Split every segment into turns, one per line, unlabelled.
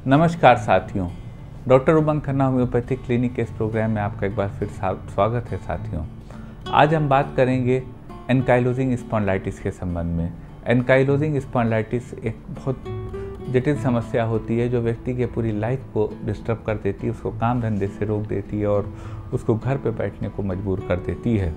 नमस्कार साथियों, doctor Umang Khanna homeopathic clinic के इस प्रोग्राम में आपका एक बार फिर स्वागत है। साथियों, आज हम बात करेंगे एनकाइलोजिंग स्पॉन्डिलाइटिस के संबंध में। एनकाइलोजिंग स्पॉन्डिलाइटिस एक बहुत जटिल समस्या होती है जो व्यक्ति के पूरी लाइफ को डिस्टर्ब कर देती है, उसको काम धंधे से रोक देती है और उसको घर पे बैठने को मजबूर कर देती है।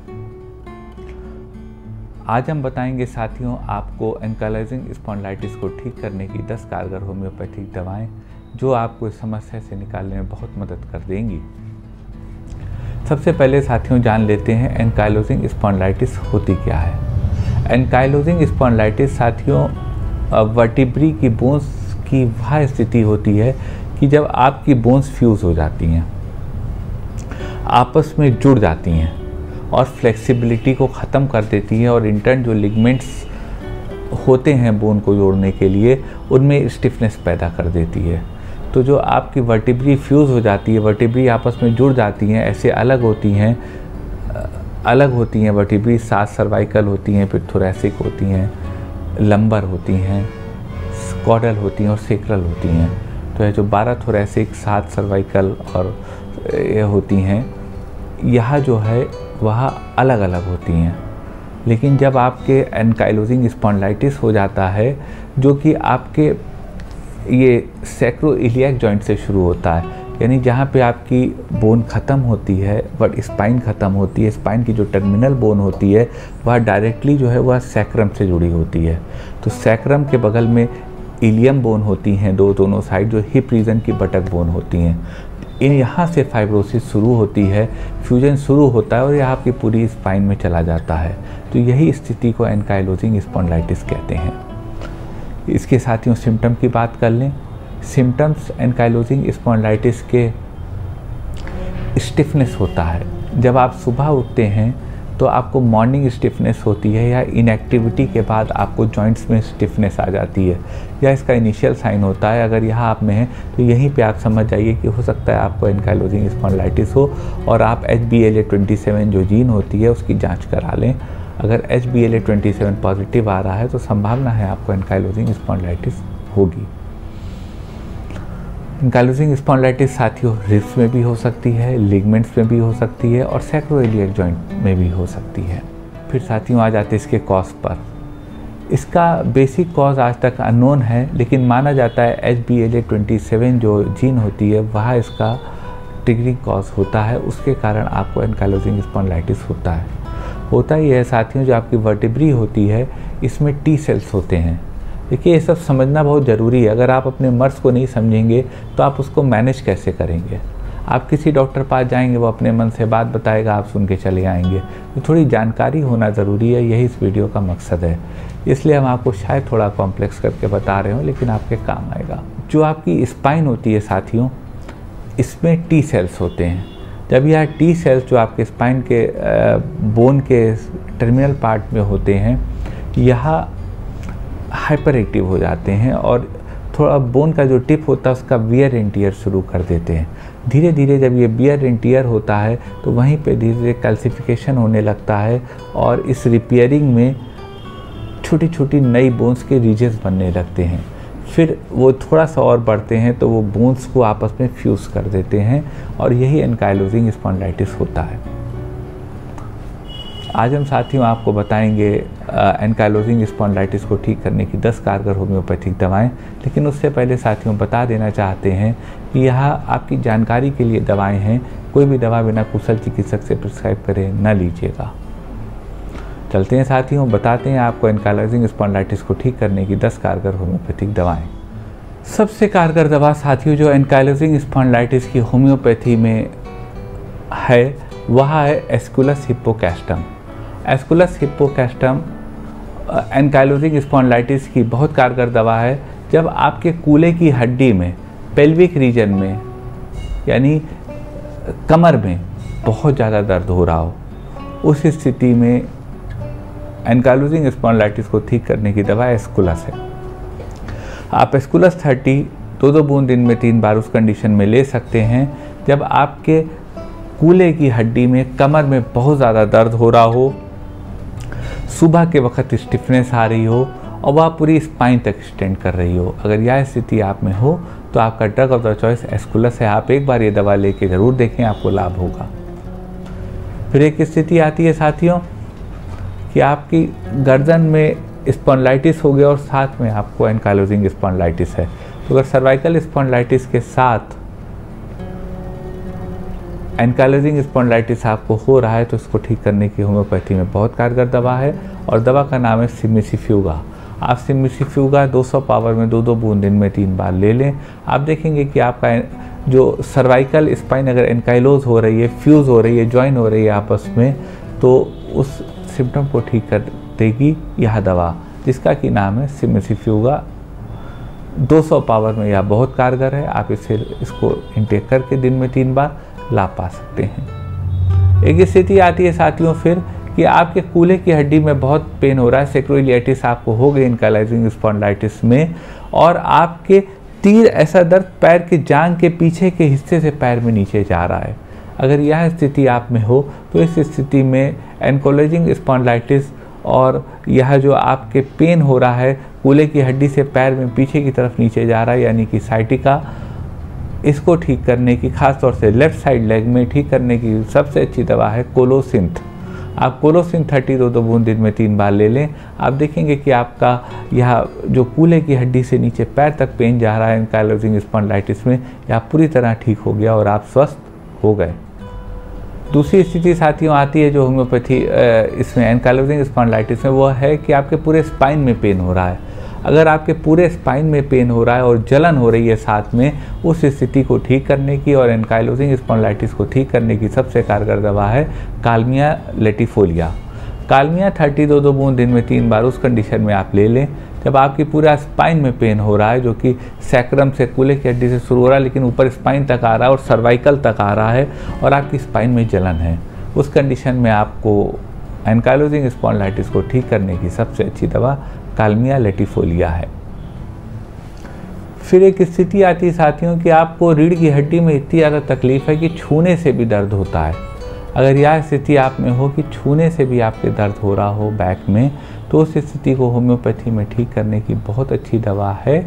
आज हम बताएंगे साथियों आपको एनकाइलोजिंग स्पॉन्डिलाइटिस को ठीक करने की 10 कारगर होम्योपैथिक दवाएं जो आपको इस समस्या से निकालने में बहुत मदद कर देंगी। सबसे पहले साथियों जान लेते हैं एनकाइलोजिंग स्पॉन्डिलाइटिस होती क्या है। एनकाइलोजिंग स्पॉन्डिलाइटिस साथियों वर्टिब्री की बोन्स की वह स्थिति होती है कि जब आपकी बोन्स फ्यूज हो जाती हैं, आपस में जुड़ जाती हैं और फ्लेक्सिबिलिटी को ख़त्म कर देती है और इंटर्न जो लिगमेंट्स होते हैं बोन को जोड़ने के लिए उनमें स्टिफनेस पैदा कर देती है। तो जो आपकी वर्टिब्री फ्यूज़ हो जाती है, वर्टिब्री आपस में जुड़ जाती हैं, ऐसे अलग होती हैं वर्टिब्री, 7 सर्वाइकल होती हैं, फिर थोरैसिक होती हैं, लंबर होती हैं, कॉडल होती हैं और सेक्रल होती हैं। तो ये जो 12 थोरैसिक, 7 सर्वाइकल और ये होती हैं, यह जो है वह अलग अलग होती हैं। लेकिन जब आपके एनकाइलोजिंग स्पॉन्डिलाइटिस हो जाता है जो कि आपके ये सैक्रोइलियक जॉइंट से शुरू होता है, यानी जहाँ पे आपकी बोन ख़त्म होती है बट स्पाइन ख़त्म होती है, स्पाइन की जो टर्मिनल बोन होती है वह डायरेक्टली जो है वह सैक्रम से जुड़ी होती है। तो सैक्रम के बगल में इलियम बोन होती हैं दोनों साइड, जो हिप रीजन की बटक बोन होती हैं। यहाँ से फाइब्रोसिस शुरू होती है, फ्यूजन शुरू होता है और यह आपकी पूरी स्पाइन में चला जाता है। तो यही स्थिति को एनकाइलोजिंग स्पॉन्डिलाइटिस कहते हैं। इसके साथियों सिम्टम की बात कर लें। सिम्टम्स एनकाइलोजिंग स्पॉन्डिलाइटिस के स्टिफनेस होता है। जब आप सुबह उठते हैं तो आपको मॉर्निंग स्टिफनेस होती है या इनएक्टिविटी के बाद आपको जॉइंट्स में स्टिफनेस आ जाती है, या इसका इनिशियल साइन होता है। अगर यह आप में है तो यहीं पे आप समझ जाइए कि हो सकता है आपको एनकाइलोजिंग स्पॉन्डिलाइटिस हो और आप HbLA27 जो जीन होती है उसकी जांच करा लें। अगर HbLA27 पॉजिटिव आ रहा है तो संभावना है आपको एनकाइलोजिंग स्पॉन्डिलाइटिस होगी। एनकाइलोजिंग स्पॉन्डिलाइटिस साथियों रिब्स में भी हो सकती है, लिगमेंट्स में भी हो सकती है और सैक्रोइलियक जॉइंट में भी हो सकती है। फिर साथियों आ जाते हैं इसके कॉज पर। इसका बेसिक कॉज आज तक अननोन है, लेकिन माना जाता है HbLA27 जो जीन होती है वह इसका ट्रिगरिंग कॉज होता है, उसके कारण आपको एनकाइलोजिंग स्पॉन्डिलाइटिस होता ही है। साथियों जो आपकी वर्टिब्री होती है इसमें T सेल्स होते हैं। देखिए ये सब समझना बहुत ज़रूरी है। अगर आप अपने मर्ज को नहीं समझेंगे तो आप उसको मैनेज कैसे करेंगे। आप किसी डॉक्टर पास जाएंगे, वो अपने मन से बात बताएगा, आप सुन के चले आएंगे। तो थोड़ी जानकारी होना ज़रूरी है, यही इस वीडियो का मकसद है। इसलिए हम आपको शायद थोड़ा कॉम्प्लेक्स करके बता रहे हो, लेकिन आपके काम आएगा। जो आपकी स्पाइन होती है साथियों, इसमें T सेल्स होते हैं। जब यह T सेल्स जो आपके स्पाइन के बोन के टर्मिनल पार्ट में होते हैं, यह हाइपर एक्टिव हो जाते हैं और थोड़ा बोन का जो टिप होता है उसका वियर एंड टियर शुरू कर देते हैं। धीरे धीरे जब ये वियर एंड टियर होता है तो वहीं पे धीरे धीरे कैल्सिफिकेशन होने लगता है और इस रिपेयरिंग में छोटी छोटी नई बोन्स के रीजेस बनने लगते हैं। फिर वो थोड़ा सा और बढ़ते हैं तो वो बोन्स को आपस में फ्यूज़ कर देते हैं और यही एनकाइलोजिंग स्पॉन्डिलाइटिस होता है। आज हम साथियों आपको बताएंगे एनकाइलोजिंग स्पॉन्डिलाइटिस को ठीक करने की 10 कारगर होम्योपैथिक दवाएं। लेकिन उससे पहले साथियों बता देना चाहते हैं कि यह आपकी जानकारी के लिए दवाएं हैं। कोई भी दवा बिना कुशल चिकित्सक से प्रिस्क्राइब करे न लीजिएगा। चलते हैं साथियों, बताते हैं आपको एनकाइलोजिंग स्पॉन्डिलाइटिस को ठीक करने की 10 कारगर होम्योपैथिक दवाएँ। सबसे कारगर दवा साथियों जो एनकाइलोजिंग स्पॉन्डिलाइटिस की होम्योपैथी में है वह है Aesculus hippocastanum. Aesculus hippocastanum ankylosing spondylitis की बहुत कारगर दवा है। जब आपके कूल्हे की हड्डी में, पेल्विक रीजन में यानी कमर में बहुत ज़्यादा दर्द हो रहा हो, उस स्थिति में एनकाइलोजिंग स्पॉन्डिलाइटिस को ठीक करने की दवा एस्कुलस है। आप एस्कुलस 30 2 बूंद दिन में 3 बार उस कंडीशन में ले सकते हैं जब आपके कूल्हे की हड्डी में, कमर में बहुत ज़्यादा दर्द हो रहा हो, सुबह के वक्त स्टिफनेस आ रही हो और वह पूरी स्पाइन तक एक्सटेंड कर रही हो। अगर यह स्थिति आप में हो तो आपका drug of the choice Aesculus है। आप एक बार ये दवा लेके ज़रूर देखें, आपको लाभ होगा। फिर एक स्थिति आती है साथियों कि आपकी गर्दन में स्पॉन्डिलाइटिस हो गया और साथ में आपको एंकाइलोजिंग स्पॉन्डिलाइटिस है। तो अगर सर्वाइकल स्पॉन्डिलाइटिस के साथ एंकाइलोजिंग स्पॉन्डिलाइटिस आपको हो रहा है तो इसको ठीक करने की होम्योपैथी में बहुत कारगर दवा है और दवा का नाम है सिमिसिफ्यूगा। आप सिमिसिफ्यूगा 200 पावर में 2-2 बूंद दिन में 3 बार ले लें। आप देखेंगे कि आपका जो सर्वाइकल स्पाइन अगर एंकाइलोज हो रही है, फ्यूज़ हो रही है, जॉइन हो रही है आपस में, तो उस सिम्टम को ठीक कर देगी यह दवा, जिसका कि नाम है सिमिसिफ्यूगा। 200 पावर में यह बहुत कारगर है। आप इसको इनटेक करके दिन में 3 बार लाभ पा सकते हैं। एक स्थिति आती है साथियों फिर कि आपके कूल्हे की हड्डी में बहुत पेन हो रहा है, सेक्रोइलिटिस आपको हो गई एंकाइलोजिंग स्पॉन्डिलाइटिस में, और आपके तीर ऐसा दर्द पैर के जांघ के पीछे के हिस्से से पैर में नीचे जा रहा है। अगर यह स्थिति आप में हो तो इस स्थिति में एंकाइलोजिंग स्पॉन्डिलाइटिस और यह जो आपके पेन हो रहा है कूल्हे की हड्डी से पैर में पीछे की तरफ नीचे जा रहा है, यानी कि साइटिका, इसको ठीक करने की, खास तौर से लेफ्ट साइड लेग में ठीक करने की सबसे अच्छी दवा है कोलोसिंथ। आप कोलोसिंथ 30 2 बूंद दिन में 3 बार ले लें। आप देखेंगे कि आपका यह जो कूल्हे की हड्डी से नीचे पैर तक पेन जा रहा है एंकाइलोजिंग स्पॉन्डिलाइटिस में, यह पूरी तरह ठीक हो गया और आप स्वस्थ हो गए। दूसरी स्थिति साथियों आती है जो होम्योपैथी इसमें एंकाइलोजिंग स्पॉन्डिलाइटिस में, वो है कि आपके पूरे स्पाइन में पेन हो रहा है। अगर आपके पूरे स्पाइन में पेन हो रहा है और जलन हो रही है साथ में, उस स्थिति को ठीक करने की और एंकाइलोजिंग स्पॉन्डिलाइटिस को ठीक करने की सबसे कारगर दवा है कालमिया लेटिफोलिया। कालमिया 30 2 बूंद दिन में 3 बार उस कंडीशन में आप ले लें जब आपकी पूरा स्पाइन में पेन हो रहा है, जो कि सैक्रम से कूल्हे की हड्डी से शुरू हो रहा है लेकिन ऊपर स्पाइन तक आ रहा है और सर्वाइकल तक आ रहा है और आपकी स्पाइन में जलन है। उस कंडीशन में आपको एंकाइलोजिंग स्पॉन्डिलाइटिस को ठीक करने की सबसे अच्छी दवा कालमिया लेटिफोलिया है। फिर एक स्थिति आती है साथियों कि आपको रीढ़ की हड्डी में इतनी ज़्यादा तकलीफ है कि छूने से भी दर्द होता है। अगर यह स्थिति आप में हो कि छूने से भी आपके दर्द हो रहा हो बैक में, तो उस स्थिति को होम्योपैथी में ठीक करने की बहुत अच्छी दवा है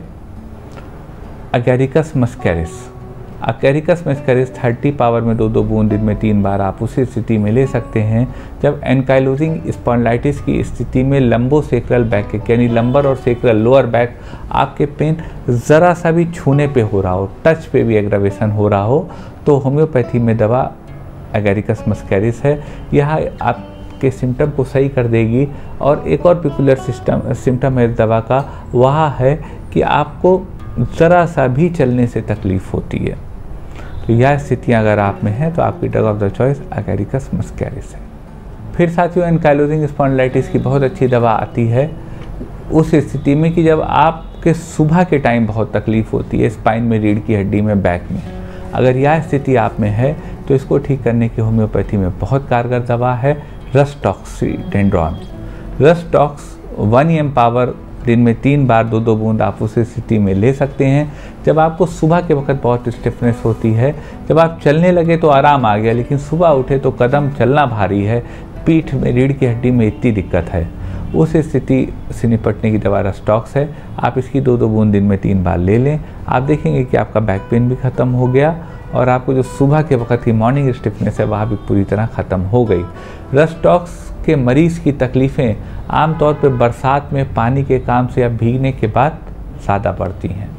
Agaricus muscarius. Agaricus muscarius 30 power में 2 बूंद दिन में 3 बार आप उसी स्थिति में ले सकते हैं जब एंकाइलोजिंग स्पॉन्डिलाइटिस की स्थिति में लंबोसेक्रल बैक यानी लंबर और सेक्रल लोअर बैक आपके पेन ज़रा सा भी छूने पे हो रहा हो, टच पे भी एग्रावेशन हो रहा हो, तो होम्योपैथी में दवा अगैरिकस मस्कैरिस है। यह आपके सिम्टम को सही कर देगी। और एक और पिकुलर सिम्टम है दवा का, वह है कि आपको ज़रा सा भी चलने से तकलीफ़ होती है। तो यह स्थितियाँ अगर आप में हैं तो आपकी drug of the choice Agaricus muscarius है। फिर साथियों एंकाइलोजिंग स्पॉन्डिलाइटिस की बहुत अच्छी दवा आती है उस स्थिति में कि जब आपके सुबह के टाइम बहुत तकलीफ़ होती है स्पाइन में, रीढ़ की हड्डी में, बैक में। अगर यह स्थिति आप में है तो इसको ठीक करने की होम्योपैथी में बहुत कारगर दवा है रस्टॉक्सीडेंड्रॉन। रस्टॉक्स 1 EM पावर दिन में 3 बार 2 बूंद आप उस स्थिति में ले सकते हैं जब आपको सुबह के वक्त बहुत स्टिफनेस होती है। जब आप चलने लगे तो आराम आ गया, लेकिन सुबह उठे तो कदम चलना भारी है, पीठ में, रीढ़ की हड्डी में इतनी दिक्कत है, उस स्थिति से निपटने की दवा रस्टॉक्स है। आप इसकी 2 बूंद दिन में 3 बार ले लें। आप देखेंगे कि आपका बैक पेन भी ख़त्म हो गया और आपको जो सुबह के वक्त की मॉर्निंग स्टिफनेस है वह भी पूरी तरह ख़त्म हो गई। रस्टॉक्स के मरीज़ की तकलीफ़ें आमतौर पर बरसात में पानी के काम से या भीगने के बाद ज़्यादा बढ़ती हैं।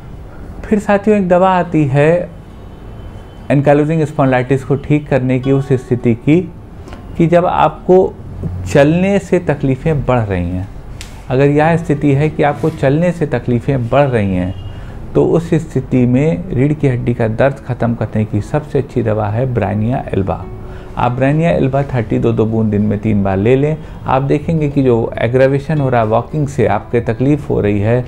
फिर साथियों एक दवा आती है एंकाइलोजिंग स्पॉन्डिलाइटिस को ठीक करने की उस स्थिति की कि जब आपको चलने से तकलीफ़ें बढ़ रही हैं। अगर यह स्थिति है कि आपको चलने से तकलीफ़ें बढ़ रही हैं तो उस स्थिति में रीढ़ की हड्डी का दर्द ख़त्म करने की सबसे अच्छी दवा है ब्रानिया एल्बा। आप ब्रानिया एल्बा 30 2 बूंद दिन में 3 बार ले लें। आप देखेंगे कि जो एग्रावेशन हो रहा है वॉकिंग से, आपके तकलीफ़ हो रही है,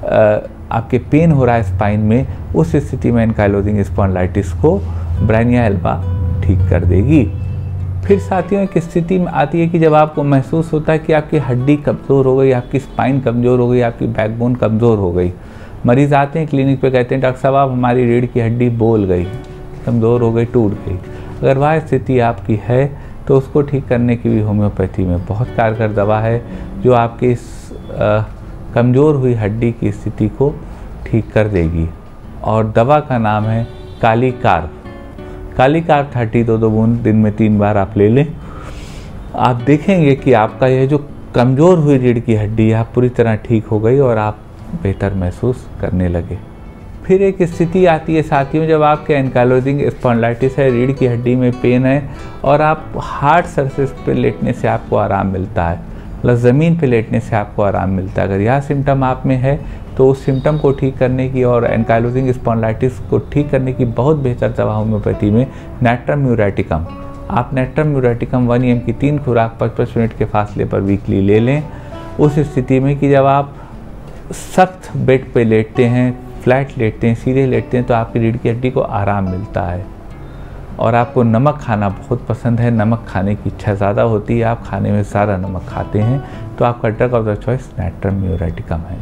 आपके पेन हो रहा है स्पाइन में, उस स्थिति में एंकाइलोजिंग स्पॉन्डिलाइटिस को ब्रानिया एल्बा ठीक कर देगी। फिर साथियों एक स्थिति में आती है कि जब आपको महसूस होता है कि आपकी हड्डी कमज़ोर हो गई, आपकी स्पाइन कमज़ोर हो गई, आपकी बैकबोन कमज़ोर हो गई। मरीज़ आते हैं क्लिनिक पे, कहते हैं डॉक्टर साहब आप हमारी रीढ़ की हड्डी बोल गई, कमज़ोर हो गई, टूट गई। अगर वह स्थिति आपकी है तो उसको ठीक करने की भी होम्योपैथी में बहुत कारगर दवा है जो आपकी इस कमज़ोर हुई हड्डी की स्थिति को ठीक कर देगी। और दवा का नाम है काली कार्ब। काली कार्ब 32 बूंद दिन में 3 बार आप ले लें। आप देखेंगे कि आपका यह जो कमज़ोर हुई रीढ़ की हड्डी है पूरी तरह ठीक हो गई और आप बेहतर महसूस करने लगे। फिर एक स्थिति आती है साथियों, जब आपके एंकाइलोजिंग स्पॉन्डिलाइटिस है, रीढ़ की हड्डी में पेन है और आप हार्ड सरफेस पे लेटने से आपको आराम मिलता है, मतलब ज़मीन पे लेटने से आपको आराम मिलता है। अगर यह सिम्टम आप में है तो उस सिम्टम को ठीक करने की और एंकाइलोजिंग स्पॉन्डिलाइटिस को ठीक करने की बहुत बेहतर दवा होम्योपैथी में नेट्रम म्यूरेटिकम। आप नेट्रम म्यूरेटिकम 1 mg की 3 खुराक 55 मिनट के फासले पर वीकली ले लें। उस स्थिति में कि जब आप सख्त बेड पे लेटते हैं, फ्लैट लेटते हैं, सीधे लेटते हैं, तो आपकी रीढ़ की हड्डी को आराम मिलता है। और आपको नमक खाना बहुत पसंद है, नमक खाने की इच्छा ज़्यादा होती है, आप खाने में सारा नमक खाते हैं, तो आपका drug of the choice Natrum muriaticum है।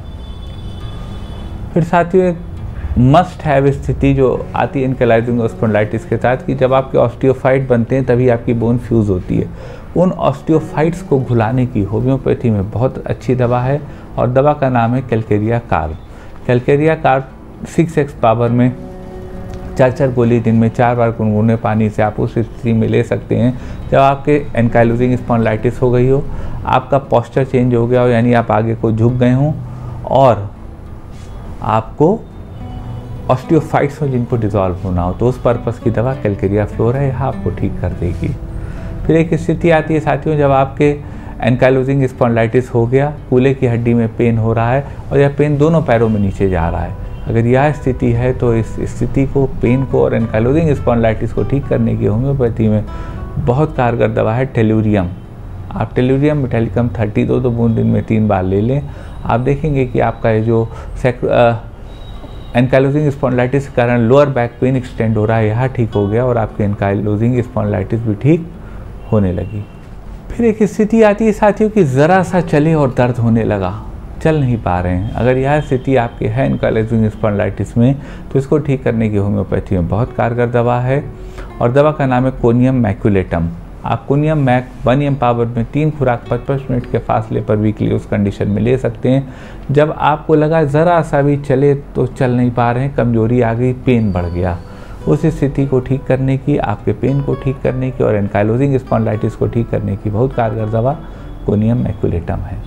फिर साथियों एक मस्ट हैव स्थिति जो आती है एंकाइलोजिंग स्पॉन्डिलाइटिस के साथ कि जब आपके ऑस्टियोफाइट बनते हैं तभी आपकी बोन फ्यूज़ होती है। उन ऑस्टियोफाइट्स को घुलाने की होम्योपैथी में बहुत अच्छी दवा है और दवा का नाम है Calcarea carb. Calcarea carb 6x power में 4 गोली दिन में 4 बार गुनगुने पानी से आप उस स्थिति में ले सकते हैं जब आपके एंकाइलोजिंग स्पॉन्डिलाइटिस हो गई हो, आपका पोस्चर चेंज हो गया हो, यानी आप आगे को झुक गए हों और आपको ऑस्टियोफाइट्स हो जिनको डिज़ोल्व होना हो, तो उस पर्पस की दवा कैलकेरिया फ्लोर है, यह आपको ठीक कर देगी। फिर एक स्थिति आती है साथियों जब आपके एंकाइलोजिंग स्पॉन्डिलाइटिस हो गया, कूल्हे की हड्डी में पेन हो रहा है और यह पेन दोनों पैरों में नीचे जा रहा है। अगर यह स्थिति है तो इस स्थिति को, पेन को और एंकाइलोजिंग स्पॉन्डिलाइटिस को ठीक करने की होम्योपैथी में बहुत कारगर दवा है टेलुरियम। आप टेलुरियम मेटालिकम 32 बूंद दिन में 3 बार ले लें। आप देखेंगे कि आपका ये जो एंकाइलोजिंग स्पॉन्डिलाइटिस के कारण लोअर बैक पेन एक्सटेंड हो रहा है, यह ठीक हो गया और आपकी एंकाइलोजिंग स्पॉन्डिलाइटिस भी ठीक होने लगी। फिर एक स्थिति आती है साथियों कि ज़रा सा चले और दर्द होने लगा, चल नहीं पा रहे हैं। अगर यह स्थिति आपके है एंकाइलोजिंग स्पॉन्डिलाइटिस में तो इसको ठीक करने की होम्योपैथी में बहुत कारगर दवा है और दवा का नाम है कोनियम मैक्यूलेटम। आप कोनियम मैक 1 mg पावर में 3 खुराक 55 मिनट के फासले पर वीकली उस कंडीशन में ले सकते हैं जब आपको लगा ज़रा सा भी चले तो चल नहीं पा रहे हैं, कमजोरी आ गई, पेन बढ़ गया। उस स्थिति को ठीक करने की, आपके पेन को ठीक करने की और एंकाइलोजिंग स्पॉन्डिलाइटिस को ठीक करने की बहुत कारगर दवा कोनियम मैक्यूलेटम है।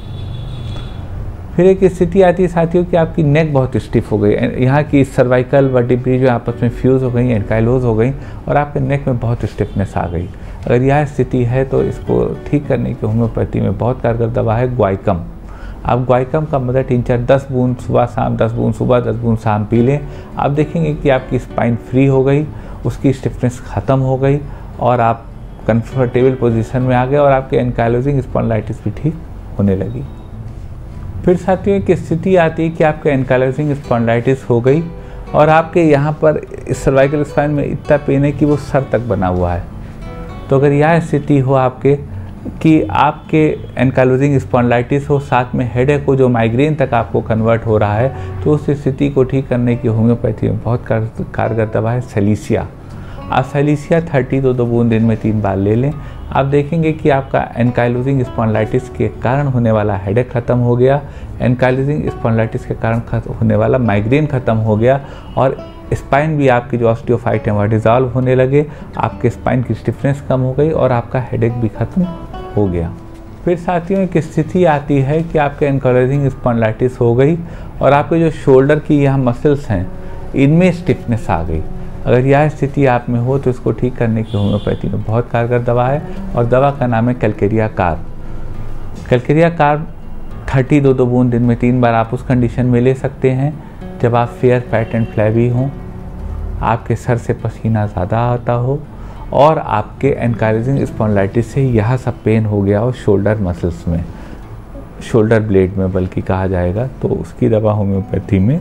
फिर एक स्थिति आती है साथियों कि आपकी नेक बहुत स्टिफ हो गई, यहाँ की सर्वाइकल वर्टिब्रे जो आपस में फ्यूज़ हो गई, एंकाइलोज हो गई और आपके नेक में बहुत स्टिफनेस आ गई। अगर यह स्थिति है तो इसको ठीक करने की होम्योपैथी में बहुत कारगर दवा है ग्वाइकम। आप ग्वाइकम का मदर टिंचर 10 बूंद सुबह शाम, 10 बूंद सुबह, 10 बूंद शाम पी लें। आप देखेंगे कि आपकी स्पाइन फ्री हो गई, उसकी स्टिफनेस ख़त्म हो गई और आप कंफर्टेबल पोजीशन में आ गए और आपके एंकाइलोजिंग स्पॉन्डिलाइटिस भी ठीक होने लगी। फिर साथियों एक स्थिति आती है कि आपके एंकाइलोजिंग स्पॉन्डिलाइटिस हो गई और आपके यहाँ पर सर्वाइकल स्पाइन में इतना पेन है कि वो सर तक बना हुआ है। तो अगर यह स्थिति हो आपके कि आपके एंकाइलोजिंग स्पॉन्डिलाइटिस हो, साथ में हेडेक हो जो माइग्रेन तक आपको कन्वर्ट हो रहा है, तो उस स्थिति को ठीक करने की होम्योपैथी में बहुत कारगर दवा है सेलिसिया। आप सेलिसिया 32 बूंद दिन में 3 बार ले लें। आप देखेंगे कि आपका एंकाइलोजिंग स्पॉन्डिलाइटिस के कारण होने वाला हेडेक ख़त्म हो गया, एंकाइलोजिंग स्पॉन्डिलाइटिस के कारण होने वाला माइग्रेन ख़त्म हो गया और स्पाइन भी आपकी जो ऑस्टियोफाइट है वह डिज़ोल्व होने लगे, आपके स्पाइन की स्टिफनेस कम हो गई और आपका हेडेक भी ख़त्म हो गया। फिर साथियों एक स्थिति आती है कि आपके एंकाइलोजिंग स्पॉन्डिलाइटिस हो गई और आपके जो शोल्डर की यहाँ मसल्स हैं इनमें स्टिफनेस आ गई। अगर यह स्थिति आप में हो तो इसको ठीक करने की होम्योपैथी में बहुत कारगर दवा है और दवा का नाम है कैलकेरिया कार्ब। कैलकेरिया कार्ब 32 बूंद दिन में 3 बार आप उस कंडीशन में ले सकते हैं जब आप फेयर फैट एंड फ्लैवी हों, आपके सर से पसीना ज़्यादा आता हो और आपके एंकाइलोजिंग स्पॉन्डिलाइटिस से यह सब पेन हो गया हो शोल्डर मसल्स में, शोल्डर ब्लेड में बल्कि कहा जाएगा, तो उसकी दवा होम्योपैथी में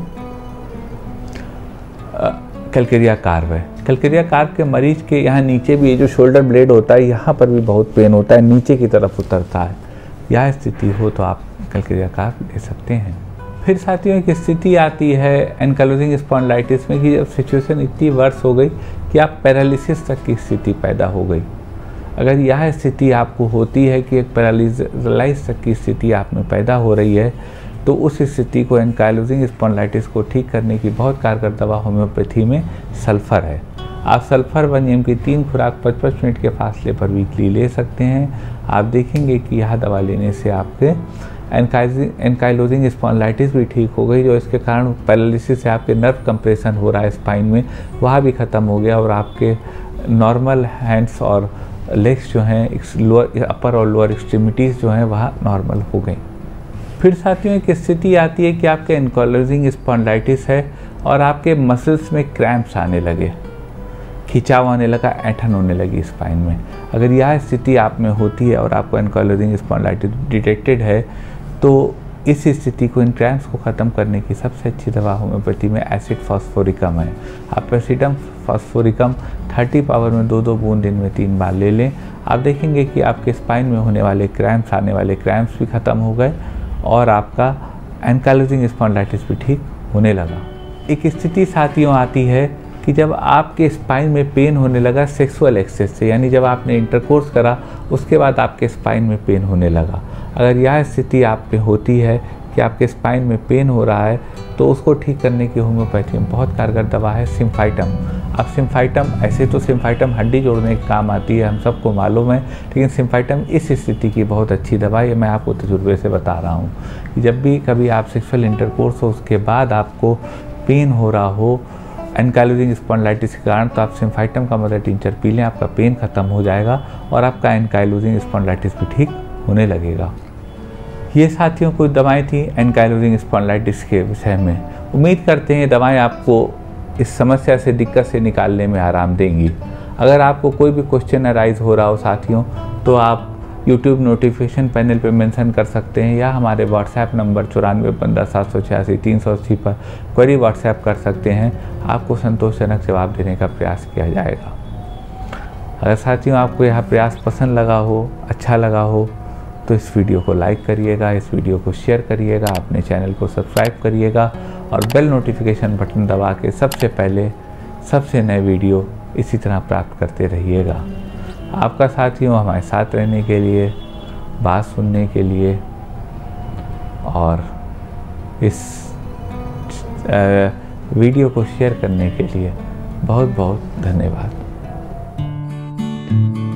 कैलकेरिया कार्ब है। कैलकेरिया कार्ब के मरीज के यहाँ नीचे भी ये जो शोल्डर ब्लेड होता है यहाँ पर भी बहुत पेन होता है, नीचे की तरफ उतरता है। यह स्थिति हो तो आप कैलकेरिया कार्ब ले सकते हैं। फिर साथियों की स्थिति आती है एंकाइलोजिंग स्पॉन्डिलाइटिस में कि जब सिचुएशन इतनी वर्स हो गई कि आप पैरालिसिस तक की स्थिति पैदा हो गई। अगर यह स्थिति आपको होती है कि एक पैरालिसिस तक की स्थिति आप में पैदा हो रही है तो उस स्थिति को एंकाइलोजिंग स्पॉन्डिलाइटिस को ठीक करने की बहुत कारगर दवा होम्योपैथी में सल्फ़र है। आप सल्फ़र 1 mg की 3 खुराक 55 मिनट के फासले पर वीकली ले सकते हैं। आप देखेंगे कि यह दवा लेने से आपके एंकाइलोजिंग स्पॉन्डिलाइटिस भी ठीक हो गई, जो इसके कारण पैरालिसिस से आपके नर्व कंप्रेशन हो रहा है स्पाइन में, वह भी ख़त्म हो गया और आपके नॉर्मल हैंड्स और लेग्स जो हैं, लोअर अपर और लोअर एक्सट्रीमिटीज़ जो हैं वह नॉर्मल हो गई। फिर साथियों एक स्थिति आती है कि आपके एंकाइलोजिंग स्पॉन्डिलाइटिस है और आपके मसल्स में क्रैम्प्स आने लगे, खिंचाव आने लगा, ऐंठन होने लगी स्पाइन में। अगर यह स्थिति आप में होती है और आपको एंकाइलोजिंग स्पॉन्डिलाइटिस डिटेक्टेड है, तो इस स्थिति को, इन क्रैम्प्स को ख़त्म करने की सबसे अच्छी दवा होम्योपैथी में एसिड फॉस्फोरिकम है। आप एसिडम फॉस्फोरिकम 30 पावर में 2-2 बूंद दिन में 3 बार ले लें। आप देखेंगे कि आपके स्पाइन में होने वाले क्रैम्प्स, आने वाले क्रैम्प्स भी ख़त्म हो गए और आपका एंकाइलोजिंग स्पॉन्डिलाइटिस भी ठीक होने लगा। एक स्थिति साथियों आती है कि जब आपके स्पाइन में पेन होने लगा सेक्सुअल एक्सेस से, यानी जब आपने इंटरकोर्स करा उसके बाद आपके स्पाइन में पेन होने लगा। अगर यह स्थिति आप में होती है कि आपके स्पाइन में पेन हो रहा है, तो उसको ठीक करने की होम्योपैथी में बहुत कारगर दवा है सिम्फाइटम। अब सिम्फाइटम, ऐसे तो सिम्फाइटम हड्डी जोड़ने के काम आती है, हम सबको मालूम है, लेकिन सिम्फाइटम इस स्थिति की बहुत अच्छी दवा है। मैं आपको तजुर्बे से बता रहा हूँ कि जब भी कभी आप सेक्सुअल इंटरकोर्स हो उसके बाद आपको पेन हो रहा हो एंकाइलोजिंग स्पॉन्डिलाइटिस के कारण, तो आप सिम्फाइटम का मदर टिंचर पी लें, आपका पेन ख़त्म हो जाएगा और आपका एंकाइलोजिंग स्पॉन्डिलाइटिस भी ठीक होने लगेगा। ये साथियों कुछ दवाएं थी एंकाइलोजिंग स्पॉन्डिलाइटिस के विषय में। उम्मीद करते हैं दवाएं आपको इस समस्या से, दिक्कत से निकालने में आराम देंगी। अगर आपको कोई भी क्वेश्चन अराइज हो रहा हो साथियों, तो आप YouTube नोटिफिकेशन पैनल पे मेंशन कर सकते हैं या हमारे व्हाट्सएप नंबर 9415 786 पर क्वेरी व्हाट्सएप कर सकते हैं। आपको संतोषजनक जवाब देने का प्रयास किया जाएगा। अगर साथियों आपको यह प्रयास पसंद लगा हो, अच्छा लगा हो, तो इस वीडियो को लाइक करिएगा, इस वीडियो को शेयर करिएगा, अपने चैनल को सब्सक्राइब करिएगा और बेल नोटिफिकेशन बटन दबा के सबसे पहले सबसे नए वीडियो इसी तरह प्राप्त करते रहिएगा। आपका साथियों हमारे साथ रहने के लिए, बात सुनने के लिए और इस वीडियो को शेयर करने के लिए बहुत बहुत धन्यवाद।